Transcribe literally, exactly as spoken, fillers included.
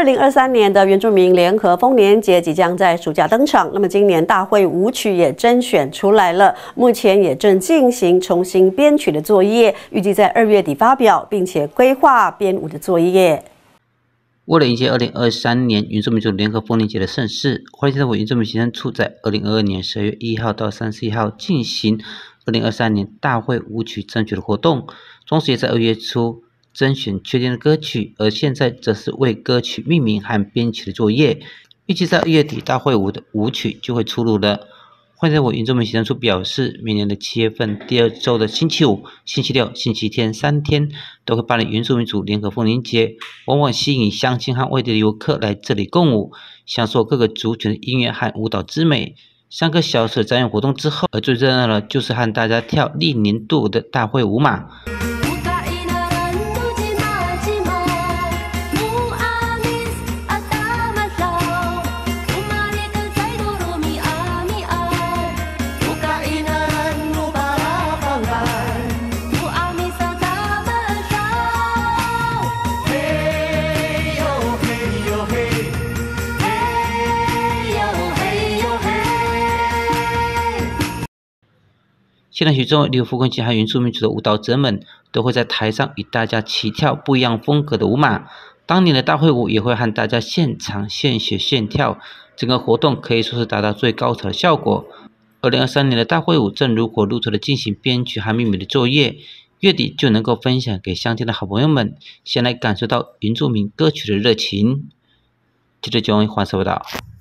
二零二三年的原住民联合丰年节即将在暑假登场，那么今年大会舞曲也甄选出来了，目前也正进行重新编曲的作业，预计在二月底发表，并且规划编舞的作业。 为了迎接二零二三年原住民族联合丰年节的盛事，花莲县政府原住民行政处在二零二二年十二月一号到三十一号进行二零二三年大会舞曲甄选的活动，同时也在二月初甄选确定的歌曲，而现在则是为歌曲命名和编曲的作业，预计在二月底大会舞的舞曲就会出炉了。 花莲县政府原住民行政处表示，明年的七月份第二周的星期五、星期六、星期天三天都会办理原住民族联合丰年节，往往吸引乡亲和外地的游客来这里共舞，享受各个族群的音乐和舞蹈之美。三个小时的展演活动之后，而最热闹的就是和大家跳历年度的大会舞马。 现场群众，例如福坤籍和原住民族的舞蹈者们，都会在台上与大家齐跳不一样风格的舞马。当年的大会舞也会和大家现场现学现跳，整个活动可以说是达到最高潮的效果。二零二三年的大会舞正如火如荼的进行编曲和命名的作业，月底就能够分享给乡亲的好朋友们，先来感受到原住民歌曲的热情。记者江华社报道。